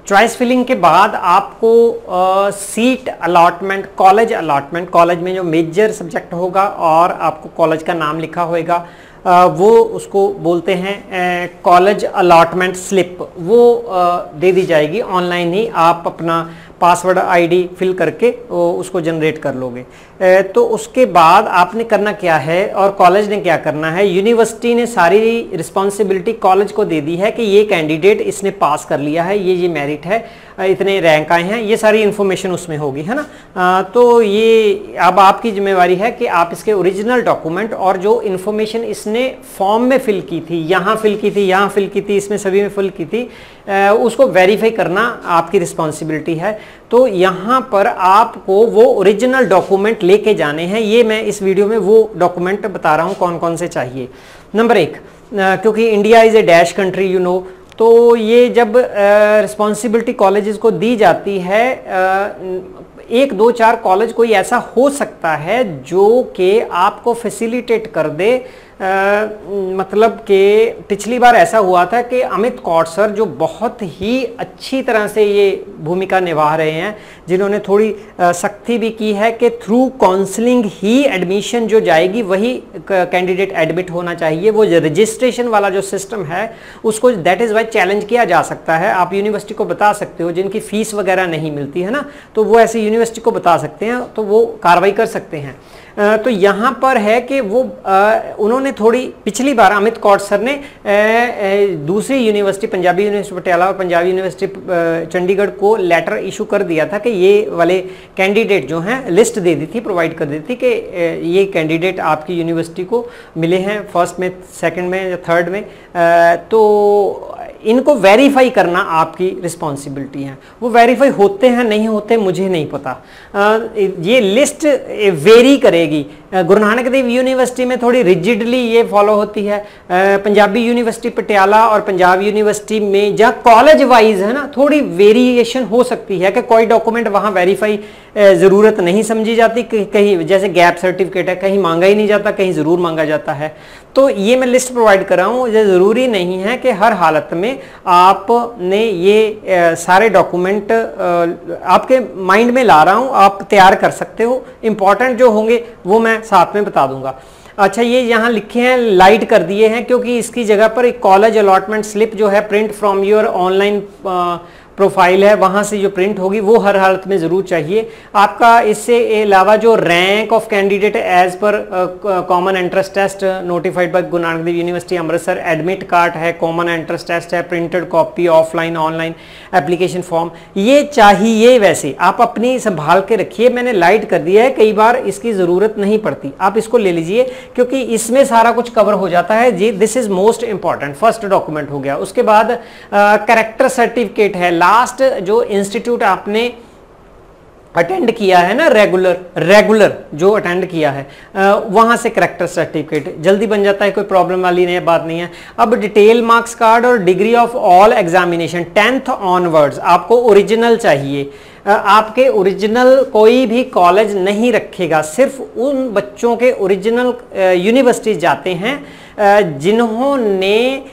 Choice filling के बाद आपको सीट अलॉटमेंट, कॉलेज में जो मेजर सब्जेक्ट होगा और आपको कॉलेज का नाम लिखा होगा, वो उसको बोलते हैं कॉलेज अलॉटमेंट स्लिप, वो दे दी जाएगी ऑनलाइन ही। आप अपना पासवर्ड आईडी फिल करके उसको जनरेट कर लोगे। तो उसके बाद आपने करना क्या है और कॉलेज ने क्या करना है, यूनिवर्सिटी ने सारी रिस्पॉन्सिबिलिटी कॉलेज को दे दी है कि ये कैंडिडेट इसने पास कर लिया है, ये मेरिट है, इतने रैंक आए हैं, ये सारी इन्फॉर्मेशन उसमें होगी, है ना। तो ये अब आपकी जिम्मेवारी है कि आप इसके ओरिजिनल डॉक्यूमेंट और जो इन्फॉर्मेशन इसने फॉर्म में फिल की थी, यहाँ फिल की थी, यहाँ फिल की थी, इसमें सभी में फिल की थी, उसको वेरीफाई करना आपकी रिस्पॉन्सिबिलिटी है। तो यहाँ पर आपको वो ओरिजिनल डॉक्यूमेंट लेके जाने हैं। ये मैं इस वीडियो में वो डॉक्यूमेंट बता रहा हूँ कौन कौन से चाहिए। नंबर 1, क्योंकि India is a dash country, you know, तो ये जब रिस्पॉन्सिबिलिटी कॉलेजेस को दी जाती है, 1, 2, 4 कॉलेज कोई ऐसा हो सकता है जो कि आपको फैसिलिटेट कर दे। मतलब कि पिछली बार ऐसा हुआ था कि अमित कौर सर, जो बहुत ही अच्छी तरह से ये भूमिका निभा रहे हैं, जिन्होंने थोड़ी सख्ती भी की है कि थ्रू काउंसलिंग ही एडमिशन जो जाएगी वही कैंडिडेट एडमिट होना चाहिए। वो रजिस्ट्रेशन वाला जो सिस्टम है उसको दैट इज़ वाई चैलेंज किया जा सकता है। आप यूनिवर्सिटी को बता सकते हो, जिनकी फीस वगैरह नहीं मिलती है ना, तो वो ऐसी यूनिवर्सिटी को बता सकते हैं, तो वो कार्रवाई कर सकते हैं। तो यहाँ पर है कि वो उन्होंने थोड़ी पिछली बार अमित कौर सर ने दूसरी यूनिवर्सिटी, पंजाबी यूनिवर्सिटी पटियाला और पंजाबी यूनिवर्सिटी चंडीगढ़ को लेटर इशू कर दिया था कि ये वाले कैंडिडेट जो हैं, लिस्ट दे दी थी, प्रोवाइड कर दी थी कि ये कैंडिडेट आपकी यूनिवर्सिटी को मिले हैं फर्स्ट में, सेकंड में या थर्ड में। तो इनको वेरीफाई करना आपकी रिस्पॉन्सिबिलिटी है। वो वेरीफाई होते हैं नहीं होते मुझे नहीं पता, ये लिस्ट वेरी करेगी। गुरु नानक देव यूनिवर्सिटी में थोड़ी रिजिडली ये फॉलो होती है, पंजाबी यूनिवर्सिटी पटियाला और पंजाब यूनिवर्सिटी में जहाँ कॉलेज वाइज है ना, थोड़ी वेरिएशन हो सकती है कि कोई डॉक्यूमेंट वहाँ वेरीफाई ज़रूरत नहीं समझी जाती, कहीं जैसे गैप सर्टिफिकेट है कहीं मांगा ही नहीं जाता, कहीं ज़रूर मांगा जाता है। तो ये मैं लिस्ट प्रोवाइड कर रहा हूँ। ये ज़रूरी नहीं है कि हर हालत में आपने ये सारे डॉक्यूमेंट आपके माइंड में ला रहा हूँ, आप तैयार कर सकते हो। इंपॉर्टेंट जो होंगे वो मैं साथ में बता दूंगा। अच्छा, ये यहाँ लिखे हैं, लाइट कर दिए हैं, क्योंकि इसकी जगह पर एक कॉलेज अलॉटमेंट स्लिप जो है print from your online profile है, वहाँ से जो प्रिंट होगी वो हर हालत में ज़रूर चाहिए। आपका इससे अलावा जो rank of candidate as per common entrance test notified by Guru Nanak Dev university Amritsar, admit card है, कॉमन एंट्रेंस टेस्ट है, printed copy, offline online application form, ये चाहिए। वैसे आप अपनी संभाल के रखिए, मैंने लाइट कर दिया है, कई बार इसकी ज़रूरत नहीं पड़ती, आप इसको ले लीजिए क्योंकि इसमें सारा कुछ कवर हो जाता है जी। This is most important, first document हो गया। उसके बाद कैरेक्टर सर्टिफिकेट है, लास्ट जो इंस्टीट्यूट आपने अटेंड किया है ना, रेगुलर जो अटेंड किया है, वहां से करेक्टर सर्टिफिकेट जल्दी बन जाता है, कोई प्रॉब्लम वाली नहीं बात नहीं है। अब डिटेल मार्क्स कार्ड और degree of all examination 10th onwards आपको ओरिजिनल चाहिए। आपके ओरिजिनल कोई भी कॉलेज नहीं रखेगा, सिर्फ उन बच्चों के ओरिजिनल यूनिवर्सिटी जाते हैं जिन्होंने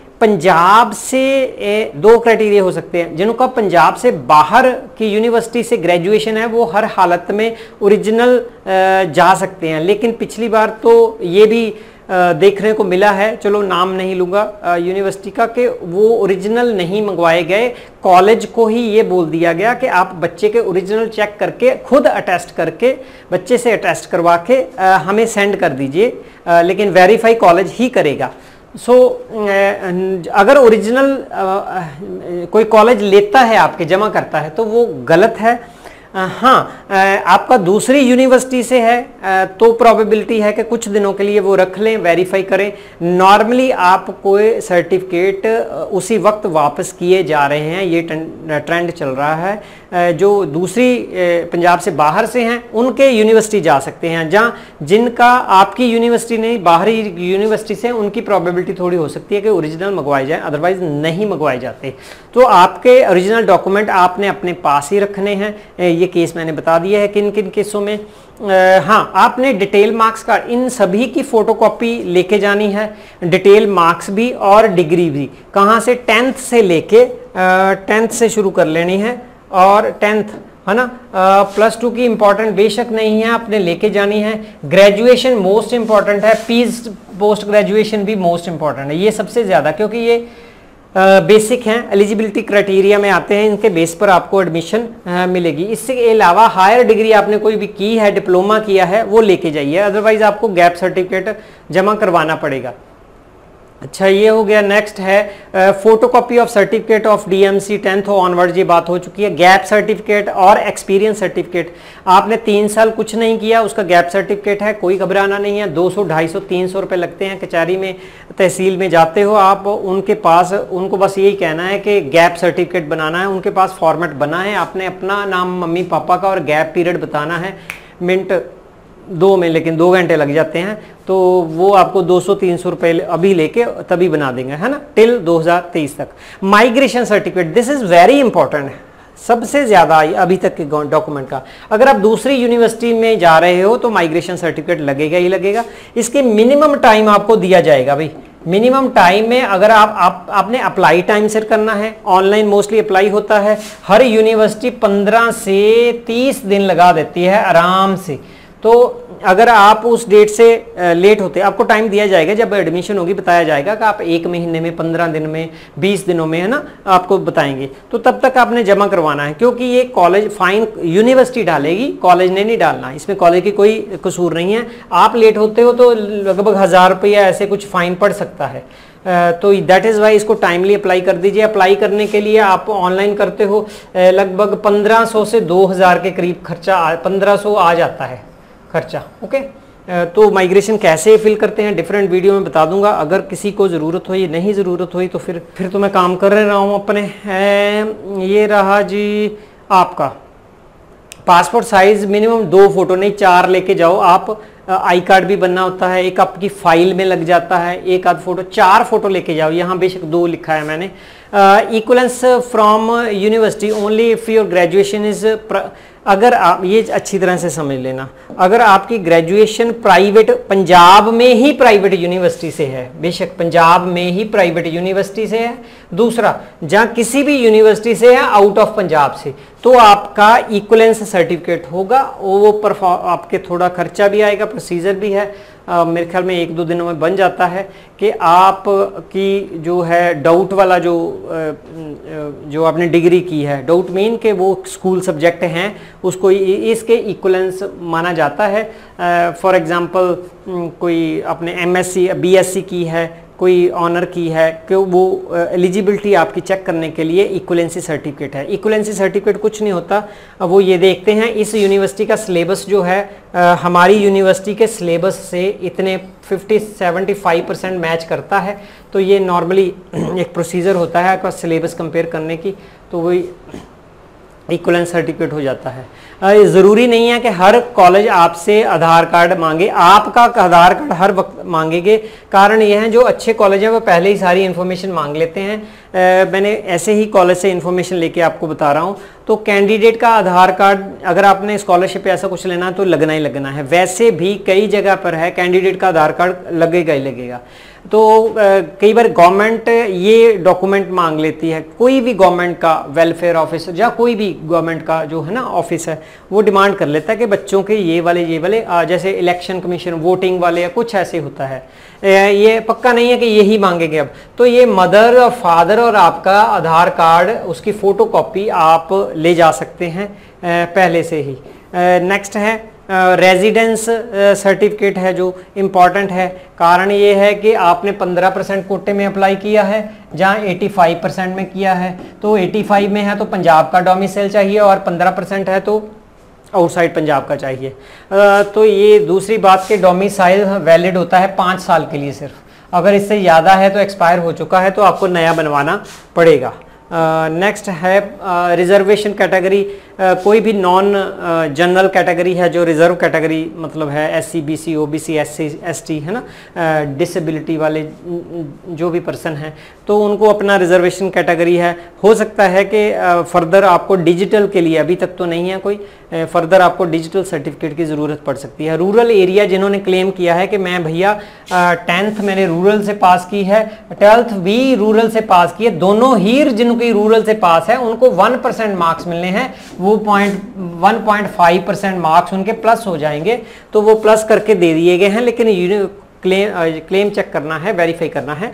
पंजाब से, 2 क्राइटेरिया हो सकते हैं, जिनका पंजाब से बाहर की यूनिवर्सिटी से ग्रेजुएशन है वो हर हालत में ओरिजिनल जा सकते हैं। लेकिन पिछली बार तो ये भी देखने को मिला है, चलो नाम नहीं लूँगा यूनिवर्सिटी का, कि वो ओरिजिनल नहीं मंगवाए गए, कॉलेज को ही ये बोल दिया गया कि आप बच्चे के ओरिजिनल चेक करके खुद अटेस्ट करके बच्चे से अटेस्ट करवा के हमें सेंड कर दीजिए, लेकिन वेरीफाई कॉलेज ही करेगा। अगर ओरिजिनल कोई कॉलेज लेता है आपके, जमा करता है, तो वो गलत है। हाँ, आपका दूसरी यूनिवर्सिटी से है तो प्रोबेबिलिटी है कि कुछ दिनों के लिए वो रख लें, वेरीफाई करें। नॉर्मली आपको सर्टिफिकेट उसी वक्त वापस किए जा रहे हैं, ये ट्रेंड चल रहा है। जो दूसरी पंजाब से बाहर से हैं उनके यूनिवर्सिटी जा सकते हैं, जहाँ जिनका आपकी यूनिवर्सिटी नहीं बाहरी यूनिवर्सिटी से, उनकी प्रोबेबिलिटी थोड़ी हो सकती है कि ओरिजिनल मंगवाए जाए, अदरवाइज नहीं मंगवाए जाते। तो आपके ओरिजिनल डॉक्यूमेंट आपने अपने पास ही रखने हैं। ये केस मैंने बता दिया है किन किन केसों में। हाँ, आपने डिटेल मार्क्स कार्ड इन सभी की फोटोकॉपी लेके जानी है, डिटेल मार्क्स भी और डिग्री भी। कहाँ से? 10th से लेके 10th से शुरू कर लेनी है, और 10th है ना। +2 की इंपॉर्टेंट बेशक नहीं है, आपने लेके जानी है। ग्रेजुएशन मोस्ट इंपॉर्टेंट है, पीज पोस्ट ग्रेजुएशन भी मोस्ट इंपॉर्टेंट है, ये सबसे ज़्यादा, क्योंकि ये बेसिक हैं, एलिजिबिलिटी क्राइटेरिया में आते हैं, इनके बेस पर आपको एडमिशन मिलेगी। इसके अलावा हायर डिग्री आपने कोई भी की है, डिप्लोमा किया है, वो लेके जाइए, अदरवाइज आपको गैप सर्टिफिकेट जमा करवाना पड़ेगा। अच्छा, ये हो गया। नेक्स्ट है photocopy of certificate of DMC 10th onward, ये बात हो चुकी है। गैप सर्टिफिकेट और एक्सपीरियंस सर्टिफिकेट, आपने 3 साल कुछ नहीं किया, उसका गैप सर्टिफिकेट है, कोई घबराना नहीं है। 200, 250, 300 रुपये लगते हैं। कचहरी में, तहसील में जाते हो आप, उनके पास, उनको बस यही कहना है कि गैप सर्टिफिकेट बनाना है, उनके पास फॉर्मेट बना है, आपने अपना नाम मम्मी पापा का और गैप पीरियड बताना है, मिनट 2 में, लेकिन 2 घंटे लग जाते हैं, तो वो आपको 200-300 रुपये अभी लेके तभी बना देंगे, है ना, टिल 2023 तक। Migration certificate, this is very important है, सबसे ज़्यादा अभी तक के डॉक्यूमेंट का। अगर आप दूसरी यूनिवर्सिटी में जा रहे हो तो माइग्रेशन सर्टिफिकेट लगेगा ही लगेगा। इसके मिनिमम टाइम आपको दिया जाएगा भाई, मिनिमम टाइम में अगर आपने अप्लाई टाइम से करना है, ऑनलाइन मोस्टली अप्लाई होता है, हर यूनिवर्सिटी 15 से 30 दिन लगा देती है आराम से। तो अगर आप उस डेट से लेट होते, आपको टाइम दिया जाएगा, जब एडमिशन होगी बताया जाएगा कि आप 1 महीने में, 15 दिन में, 20 दिनों में, है ना, आपको बताएंगे। तो तब तक आपने जमा करवाना है, क्योंकि ये कॉलेज फाइन यूनिवर्सिटी डालेगी, कॉलेज ने नहीं डालना, इसमें कॉलेज की कोई कसूर नहीं है। आप लेट होते हो तो लगभग 1000 रुपया ऐसे कुछ फाइन पड़ सकता है। तो दैट इज़ वाई इसको टाइमली अप्लाई कर दीजिए। अप्लाई करने के लिए आप ऑनलाइन करते हो, लगभग 1500 से 2000 के करीब खर्चा, 1500 आ जाता है खर्चा। ओके, तो माइग्रेशन कैसे फिल करते हैं डिफरेंट वीडियो में बता दूंगा। अगर किसी को ज़रूरत हो, ये नहीं ज़रूरत हुई तो फिर तो मैं काम कर रहा हूँ अपने। ये रहा जी आपका पासपोर्ट साइज, मिनिमम 2 फोटो नहीं 4 लेके जाओ आप। आई कार्ड भी बनना होता है, एक आपकी फाइल में लग जाता है, एक आध फोटो, 4 फोटो लेके जाओ। यहाँ बेशक 2 लिखा है मैंने। Equivalence from university only if your graduation is, अगर आप ये अच्छी तरह से समझ लेना, अगर आपकी ग्रेजुएशन प्राइवेट, पंजाब में ही प्राइवेट यूनिवर्सिटी से है, बेशक पंजाब में ही प्राइवेट यूनिवर्सिटी से है, दूसरा जहाँ किसी भी यूनिवर्सिटी से है आउट ऑफ पंजाब से, तो आपका इक्वलेंस सर्टिफिकेट होगा। वो पर आपके थोड़ा खर्चा भी आएगा, प्रोसीजर भी है, मेरे ख्याल में 1-2 दिनों में बन जाता है कि आप की जो है डाउट वाला जो आपने डिग्री की है, डाउट मीन के वो स्कूल सब्जेक्ट हैं, उसको इसके इक्वलेंस माना जाता है। फॉर एग्जांपल कोई आपने एमएससी बीएससी की है, कोई ऑनर की है, कि वो एलिजिबिलिटी आपकी चेक करने के लिए इक्वलेंसी सर्टिफिकेट है। इक्वलेंसी सर्टिफिकेट कुछ नहीं होता, वो ये देखते हैं इस यूनिवर्सिटी का सिलेबस जो है हमारी यूनिवर्सिटी के सिलेबस से इतने 50-75% मैच करता है, तो ये नॉर्मली एक प्रोसीजर होता है आपका सिलेबस कंपेयर करने की, तो वही इक्वलेंस सर्टिफिकेट हो जाता है। ज़रूरी नहीं है कि हर कॉलेज आपसे आधार कार्ड मांगे, आपका आधार कार्ड हर वक्त मांगेंगे। कारण ये है जो अच्छे कॉलेज हैं वो पहले ही सारी इन्फॉर्मेशन मांग लेते हैं। मैंने ऐसे ही कॉलेज से इन्फॉर्मेशन लेके आपको बता रहा हूँ। तो कैंडिडेट का आधार कार्ड अगर आपने स्कॉलरशिप ऐसा कुछ लेना है तो लगना ही लगना है। वैसे भी कई जगह पर है कैंडिडेट का आधार कार्ड लगेगा ही लगेगा। तो कई बार गवर्नमेंट ये डॉक्यूमेंट मांग लेती है, कोई भी गवर्नमेंट का वेलफेयर ऑफिस या कोई भी गवर्नमेंट का जो है ना ऑफिस है, वो डिमांड कर लेता है कि बच्चों के ये वाले जैसे इलेक्शन कमीशन वोटिंग वाले या कुछ ऐसे होता है। ये पक्का नहीं है कि यही मांगेंगे अब, तो ये मदर और फादर और आपका आधार कार्ड उसकी फ़ोटो कॉपी आप ले जा सकते हैं पहले से ही। नेक्स्ट है रेजिडेंस सर्टिफिकेट है जो इम्पॉर्टेंट है। कारण ये है कि आपने 15% कोटे में अप्लाई किया है जहाँ 85% में किया है, तो 85 में है तो पंजाब का डोमिसाइल चाहिए और 15% है तो आउटसाइड पंजाब का चाहिए। तो ये दूसरी बात कि डोमिसाइल वैलिड होता है 5 साल के लिए सिर्फ, अगर इससे ज़्यादा है तो एक्सपायर हो चुका है तो आपको नया बनवाना पड़ेगा। नेक्स्ट है रिजर्वेशन कैटेगरी, कोई भी नॉन जनरल कैटेगरी है जो रिजर्व कैटेगरी मतलब है SC BC OBC SC ST है ना, डिसेबिलिटी वाले जो भी पर्सन हैं तो उनको अपना रिजर्वेशन कैटेगरी है। हो सकता है कि फर्दर आपको डिजिटल के लिए, अभी तक तो नहीं है कोई, फर्दर आपको डिजिटल सर्टिफिकेट की ज़रूरत पड़ सकती है। रूरल एरिया जिन्होंने क्लेम किया है कि मैं भैया 10th मैंने रूरल से पास की है, 12th भी रूरल से पास की है, दोनों ही जिनकी रूरल से पास है उनको 1% मार्क्स मिलने हैं, वो 1.5% मार्क्स उनके प्लस हो जाएंगे, तो वो प्लस करके दे दिए गए हैं। लेकिन क्लेम चेक करना है, वेरीफाई करना है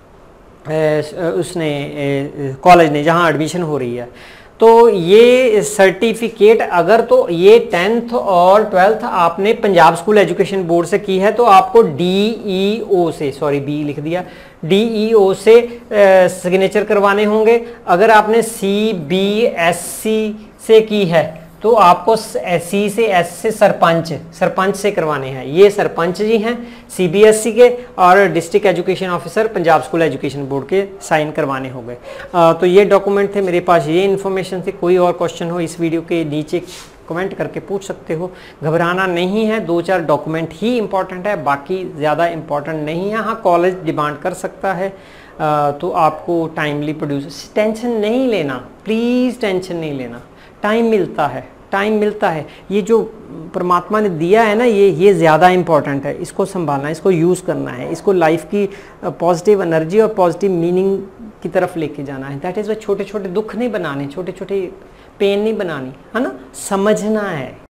उसने कॉलेज ने जहां एडमिशन हो रही है। तो ये सर्टिफिकेट अगर तो ये 10th और 12th आपने पंजाब स्कूल एजुकेशन बोर्ड से की है तो आपको DEO से, सॉरी बी लिख दिया, DEO से सिग्नेचर करवाने होंगे। अगर आपने CBSC से की है तो आपको C से S से सरपंच से करवाने हैं। ये सरपंच जी हैं CBSC के, और district education officer Punjab school education board के साइन करवाने होंगे। तो ये डॉक्यूमेंट थे मेरे पास, ये इन्फॉर्मेशन थी। कोई और क्वेश्चन हो इस वीडियो के नीचे कमेंट करके पूछ सकते हो, घबराना नहीं है। 2-4 डॉक्यूमेंट ही इंपॉर्टेंट है, बाकी ज़्यादा इंपॉर्टेंट नहीं है। हाँ, कॉलेज डिमांड कर सकता है तो आपको टाइमली प्रोड्यूस, टेंशन नहीं लेना, प्लीज़ टेंशन नहीं लेना, टाइम मिलता है। ये जो परमात्मा ने दिया है ना, ये ज़्यादा इंपॉर्टेंट है, इसको संभालना, इसको यूज़ करना है, इसको लाइफ की पॉजिटिव एनर्जी और पॉजिटिव मीनिंग की तरफ लेके जाना है। दैट इज़ वो छोटे छोटे दुख नहीं बनाने, छोटे छोटे पेन नहीं बनानी, है ना, समझना है।